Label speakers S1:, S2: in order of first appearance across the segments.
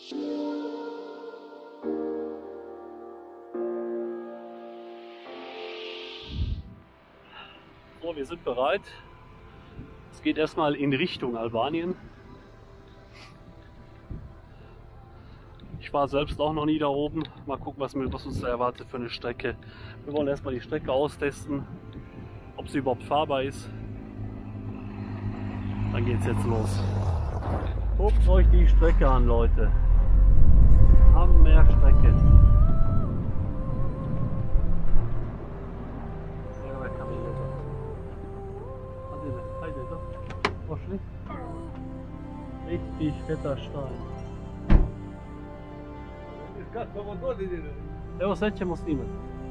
S1: So, wir sind bereit. Es geht erstmal in Richtung Albanien. Ich war selbst auch noch nie da oben. Mal gucken, was uns da erwartet für eine Strecke. Wir wollen erstmal die Strecke austesten, ob sie überhaupt fahrbar ist. Dann geht es jetzt los. Guckt euch die Strecke an, Leute. Hammerstrecke. Richtig fetter Stein. Evo sad ćemo snimati.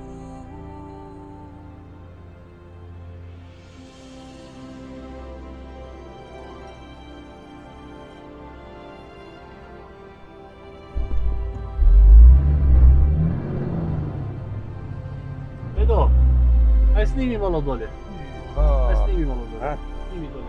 S1: Edo, aj snimi malo dolje. Aj snimi malo dolje. Snimi dolje.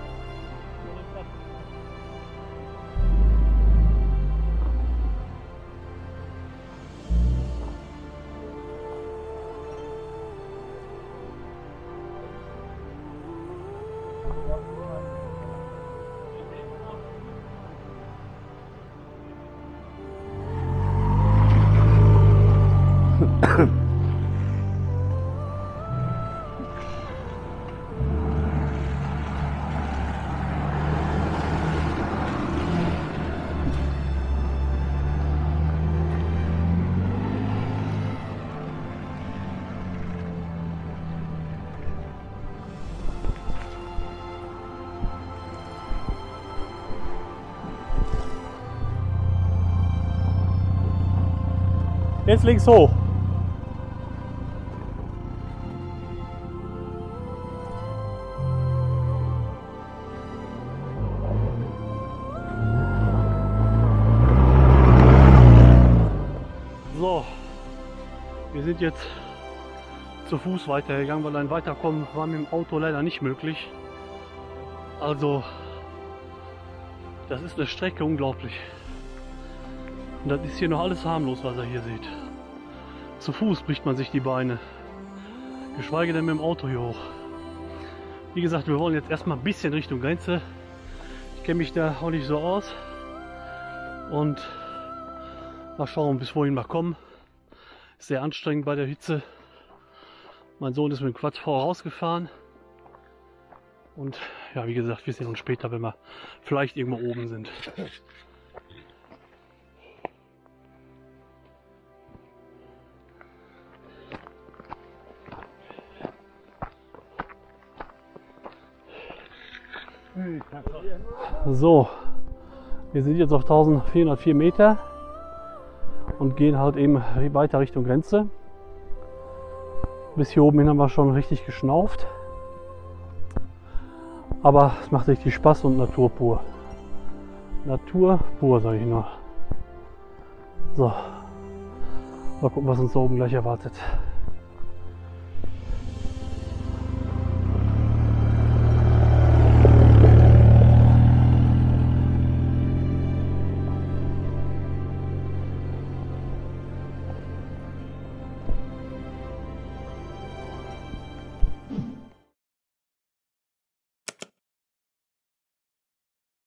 S1: Jetzt links hoch. So, wir sind jetzt zu Fuß weitergegangen, weil ein Weiterkommen war mit dem Auto leider nicht möglich. Also, das ist eine Strecke unglaublich. Und das ist hier noch alles harmlos, was ihr hier seht. Zu Fuß bricht man sich die Beine. Geschweige denn mit dem Auto hier hoch. Wie gesagt, wir wollen jetzt erstmal ein bisschen Richtung Grenze. Ich kenne mich da auch nicht so aus. Und mal schauen, bis wohin wir kommen. Ist sehr anstrengend bei der Hitze. Mein Sohn ist mit dem Quad vorausgefahren. Und ja, wie gesagt, wir sehen uns später, wenn wir vielleicht irgendwo oben sind. So, wir sind jetzt auf 1404 Meter und gehen halt eben weiter Richtung Grenze. Bis hier oben hin haben wir schon richtig geschnauft. Aber es macht richtig Spaß und Natur pur. Natur pur, sage ich nur. So, mal gucken, was uns da oben gleich erwartet.